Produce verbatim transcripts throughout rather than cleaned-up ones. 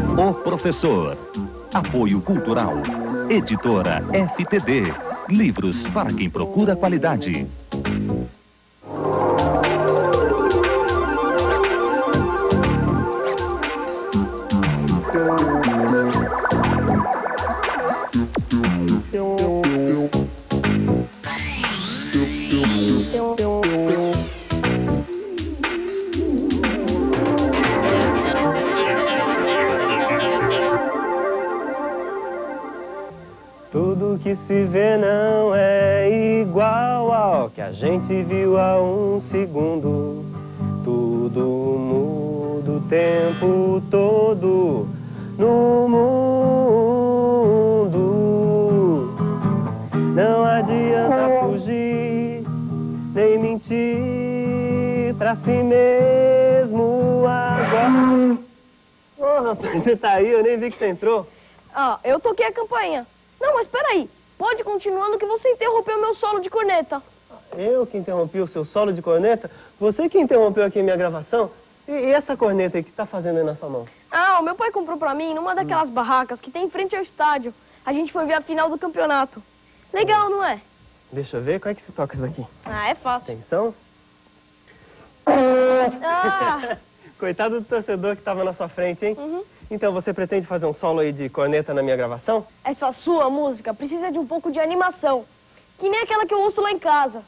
O Professor. Apoio Cultural. Editora F T D. Livros para quem procura qualidade. Tudo que se vê não é igual ao que a gente viu há um segundo. Tudo muda o tempo todo no mundo. Não adianta fugir, nem mentir pra si mesmo agora. Ô, oh, rapaz, você tá aí? Eu nem vi que você entrou. Ah, eu toquei a campainha. Não, mas peraí. Pode continuando que você interrompeu meu solo de corneta. Eu que interrompi o seu solo de corneta? Você que interrompeu aqui a minha gravação? E, e essa corneta aí que tá fazendo aí na sua mão? Ah, o meu pai comprou pra mim numa daquelas hum. barracas que tem em frente ao estádio. A gente foi ver a final do campeonato. Legal, hum. não é? Deixa eu ver, como é que se toca isso daqui? Ah, é fácil. Atenção. Ah. Coitado do torcedor que tava na sua frente, hein? Uhum. Então, você pretende fazer um solo aí de corneta na minha gravação? Essa sua música precisa de um pouco de animação. Que nem aquela que eu ouço lá em casa.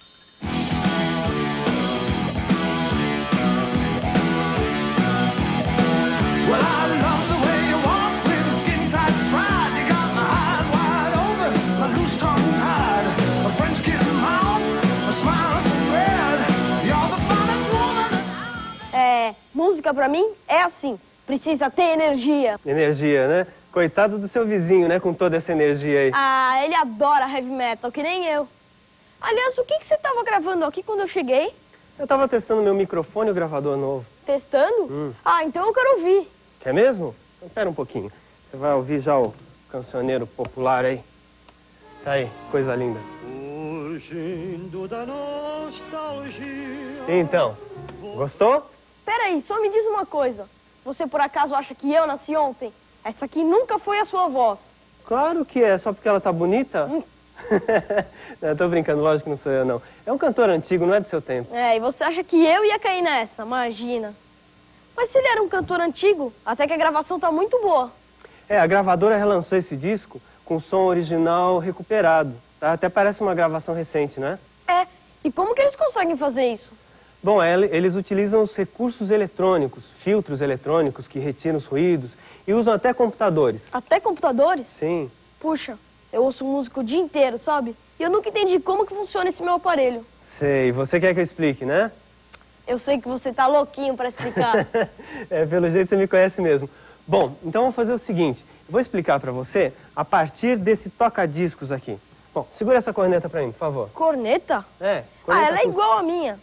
É, música pra mim é assim. Precisa ter energia. Energia, né? Coitado do seu vizinho, né? Com toda essa energia aí. Ah, ele adora heavy metal, que nem eu. Aliás, o que, que você estava gravando aqui quando eu cheguei? Eu estava testando meu microfone e o gravador novo. Testando? Hum. Ah, então eu quero ouvir. Quer mesmo? Então, espera um pouquinho. Você vai ouvir já o cancioneiro popular aí. Tá aí, coisa linda. Fugindo da nostalgia. Então, gostou? Peraí, só me diz uma coisa. Você por acaso acha que eu nasci ontem? Essa aqui nunca foi a sua voz. Claro que é, só porque ela tá bonita? Hum. Não, eu tô brincando, lógico que não sou eu, não. É um cantor antigo, não é do seu tempo. É, e você acha que eu ia cair nessa? Imagina. Mas se ele era um cantor antigo, até que a gravação tá muito boa. É, a gravadora relançou esse disco com o som original recuperado. Tá? Até parece uma gravação recente, né? É, e como que eles conseguem fazer isso? Bom, eles utilizam os recursos eletrônicos, filtros eletrônicos que retiram os ruídos e usam até computadores. Até computadores? Sim. Puxa, eu ouço música o dia inteiro, sabe? E eu nunca entendi como que funciona esse meu aparelho. Sei, você quer que eu explique, né? Eu sei que você tá louquinho pra explicar. É, pelo jeito você me conhece mesmo. Bom, então vamos fazer o seguinte. Eu vou explicar pra você a partir desse toca-discos aqui. Bom, segura essa corneta pra mim, por favor. Corneta? É. Corneta ah, ela é igual à minha.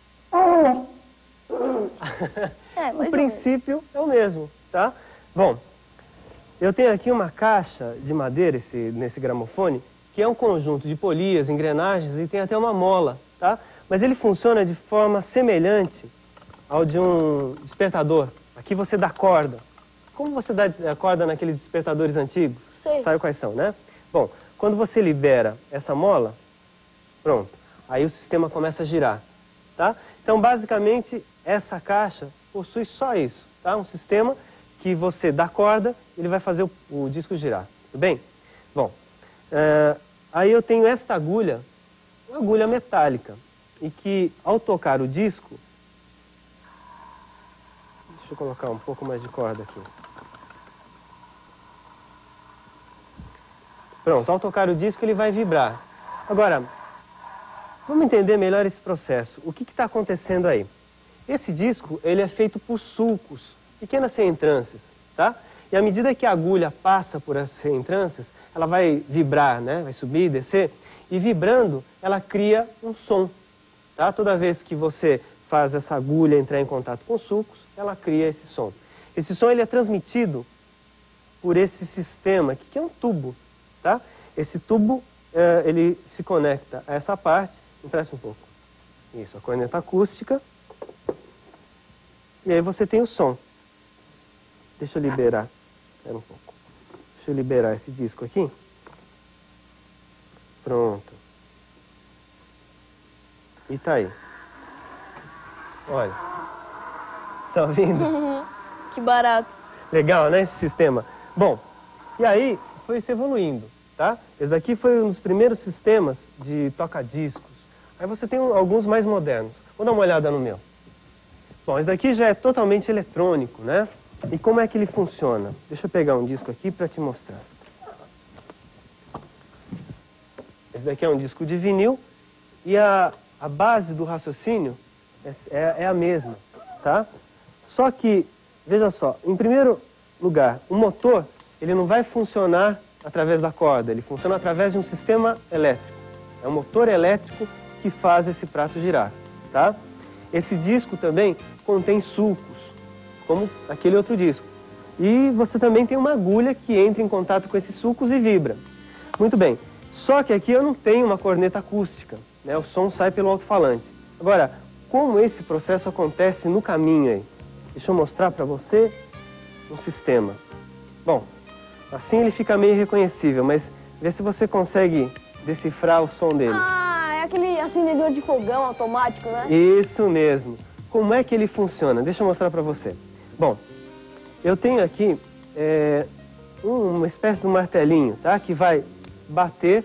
É, o princípio é o mesmo, tá? Bom, eu tenho aqui uma caixa de madeira esse, nesse gramofone, que é um conjunto de polias, engrenagens e tem até uma mola, tá? Mas ele funciona de forma semelhante ao de um despertador. Aqui você dá corda. Como você dá corda naqueles despertadores antigos? Sei. Sabe quais são, né? Bom, quando você libera essa mola, pronto, aí o sistema começa a girar, tá? Então, basicamente, essa caixa possui só isso, tá? Um sistema que você dá corda, ele vai fazer o, o disco girar, tudo bem? Bom, uh, aí eu tenho esta agulha, uma agulha metálica, e que, ao tocar o disco... Deixa eu colocar um pouco mais de corda aqui. Pronto, ao tocar o disco, ele vai vibrar. Agora... vamos entender melhor esse processo. O que está acontecendo aí? Esse disco, ele é feito por sulcos, pequenas reentrâncias, tá? E à medida que a agulha passa por essas reentrâncias, ela vai vibrar, né? Vai subir e descer. E vibrando, ela cria um som, tá? Toda vez que você faz essa agulha entrar em contato com os sulcos, ela cria esse som. Esse som, ele é transmitido por esse sistema aqui, que é um tubo, tá? Esse tubo, eh, ele se conecta a essa parte. Empresta um pouco. Isso, a corneta acústica. E aí você tem o som. Deixa eu liberar. Espera um pouco. Deixa eu liberar esse disco aqui. Pronto. E tá aí. Olha. Tá ouvindo? Que barato. Legal, né, esse sistema? Bom, e aí foi se evoluindo, tá? Esse daqui foi um dos primeiros sistemas de toca-discos. Aí você tem alguns mais modernos. Vou dar uma olhada no meu. Bom, esse daqui já é totalmente eletrônico, né? E como é que ele funciona? Deixa eu pegar um disco aqui para te mostrar. Esse daqui é um disco de vinil e a, a base do raciocínio é, é, é a mesma, tá? Só que, veja só, em primeiro lugar, o motor, ele não vai funcionar através da corda, ele funciona através de um sistema elétrico. É um motor elétrico que faz esse prato girar, tá? Esse disco também contém sulcos, como aquele outro disco. E você também tem uma agulha que entra em contato com esses sulcos e vibra. Muito bem, só que aqui eu não tenho uma corneta acústica, né? O som sai pelo alto-falante. Agora, como esse processo acontece no caminho aí? Deixa eu mostrar para você um sistema. Bom, assim ele fica meio irreconhecível, mas vê se você consegue decifrar o som dele. Ah, é aquele acendedor de fogão automático, né? Isso mesmo. Como é que ele funciona? Deixa eu mostrar para você. Bom, eu tenho aqui é, uma espécie de um martelinho, tá? Que vai bater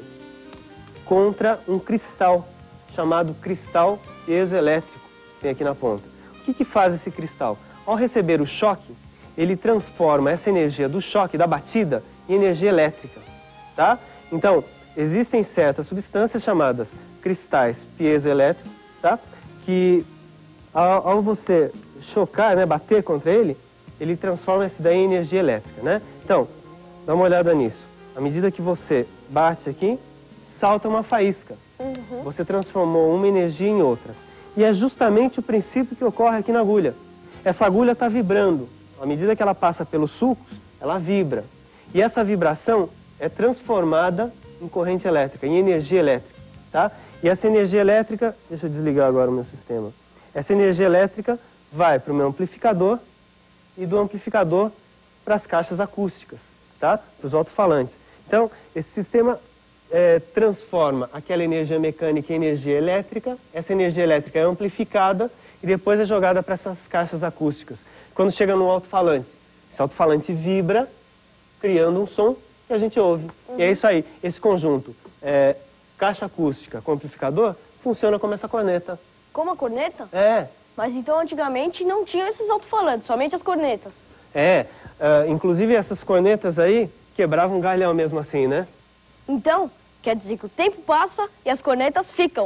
contra um cristal chamado cristal piezoelétrico que tem aqui na ponta. O que que faz esse cristal? Ao receber o choque, ele transforma essa energia do choque, da batida, em energia elétrica, tá? Então, existem certas substâncias chamadas cristais piezoelétricos, tá? Que ao, ao você chocar, né, bater contra ele, ele transforma isso daí em energia elétrica, né? Então, dá uma olhada nisso. À medida que você bate aqui, salta uma faísca. Uhum. Você transformou uma energia em outra. E é justamente o princípio que ocorre aqui na agulha. Essa agulha está vibrando. À medida que ela passa pelos sulcos, ela vibra. E essa vibração é transformada em corrente elétrica, em energia elétrica, tá? E essa energia elétrica, deixa eu desligar agora o meu sistema. Essa energia elétrica vai para o meu amplificador e do amplificador para as caixas acústicas, tá? Para os alto-falantes. Então, esse sistema é, transforma aquela energia mecânica em energia elétrica, essa energia elétrica é amplificada e depois é jogada para essas caixas acústicas. Quando chega no alto-falante, esse alto-falante vibra, criando um som que a gente ouve. Uhum. E é isso aí, esse conjunto, é, caixa acústica com amplificador, funciona como essa corneta. Como a corneta? É. Mas então antigamente não tinha esses alto-falantes, somente as cornetas. É, uh, inclusive essas cornetas aí quebravam um galhão mesmo assim, né? Então, quer dizer que o tempo passa e as cornetas ficam.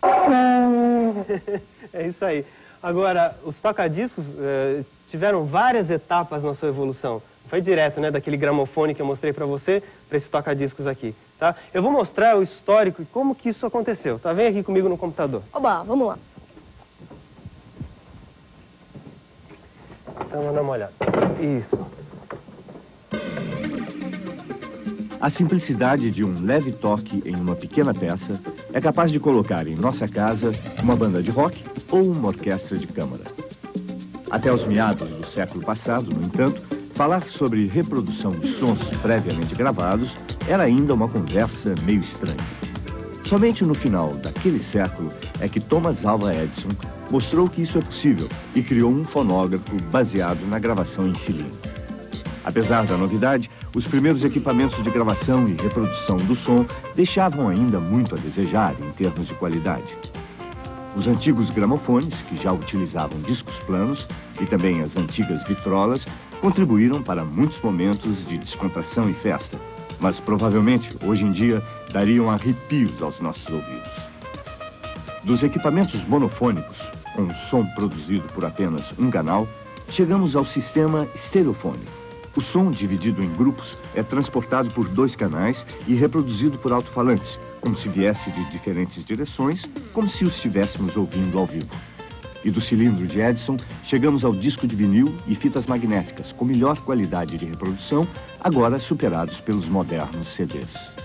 É isso aí. Agora, os toca-discos uh, tiveram várias etapas na sua evolução. Foi direto, né, daquele gramofone que eu mostrei pra você, para esse toca-discos aqui, tá? Eu vou mostrar o histórico e como que isso aconteceu, tá? Vem aqui comigo no computador. Oba, vamos lá. Então, vamos dar uma olhada. Isso. A simplicidade de um leve toque em uma pequena peça é capaz de colocar em nossa casa uma banda de rock ou uma orquestra de câmara. Até os meados do século passado, no entanto, falar sobre reprodução de sons previamente gravados era ainda uma conversa meio estranha. Somente no final daquele século é que Thomas Alva Edison mostrou que isso é possível e criou um fonógrafo baseado na gravação em cilindro. Apesar da novidade, os primeiros equipamentos de gravação e reprodução do som deixavam ainda muito a desejar em termos de qualidade. Os antigos gramofones, que já utilizavam discos planos, e também as antigas vitrolas, contribuíram para muitos momentos de descontração e festa, mas provavelmente, hoje em dia, dariam arrepios aos nossos ouvidos. Dos equipamentos monofônicos, com som produzido por apenas um canal, chegamos ao sistema estereofônico. O som, dividido em grupos, é transportado por dois canais e reproduzido por alto-falantes, como se viesse de diferentes direções, como se o estivéssemos ouvindo ao vivo. E do cilindro de Edison, chegamos ao disco de vinil e fitas magnéticas, com melhor qualidade de reprodução, agora superados pelos modernos C Ds.